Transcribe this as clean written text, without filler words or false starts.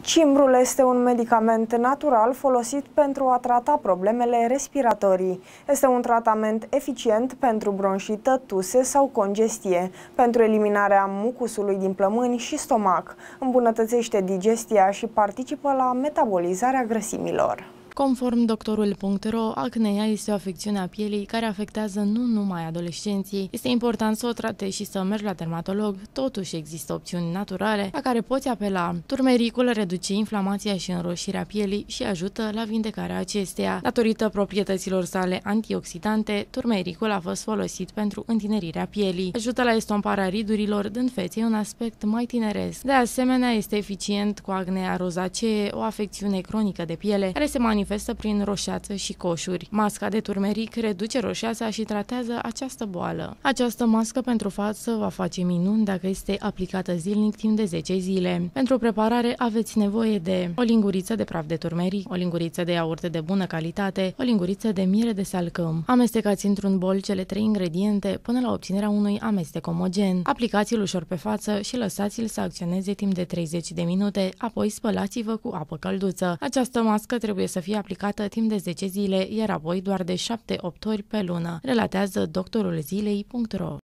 Cimbrul este un medicament natural folosit pentru a trata problemele respiratorii. Este un tratament eficient pentru bronșită, tuse sau congestie, pentru eliminarea mucusului din plămâni și stomac. Îmbunătățește digestia și participă la metabolizarea grăsimilor. Conform doctorul.ro, acnea este o afecțiune a pielii care afectează nu numai adolescenții. Este important să o tratezi și să mergi la dermatolog, totuși există opțiuni naturale la care poți apela. Turmericul reduce inflamația și înroșirea pielii și ajută la vindecarea acesteia. Datorită proprietăților sale antioxidante, turmericul a fost folosit pentru întinerirea pielii. Ajută la estomparea ridurilor, dând feței un aspect mai tineresc. De asemenea, este eficient cu acnea rozacee, o afecțiune cronică de piele care se manifestă prin roșeață și coșuri. Masca de turmeric reduce roșeața și tratează această boală. Această mască pentru față va face minuni dacă este aplicată zilnic timp de 10 zile. Pentru preparare aveți nevoie de o linguriță de praf de turmeric, o linguriță de iaurt de bună calitate, o linguriță de miere de salcâm. Amestecați într-un bol cele 3 ingrediente până la obținerea unui amestec omogen. Aplicați-l ușor pe față și lăsați-l să acționeze timp de 30 de minute, apoi spălați-vă cu apă călduță. Această mască trebuie să fie aplicată timp de 10 zile, iar apoi doar de 7-8 ori pe lună, relatează doctorulzilei.ro.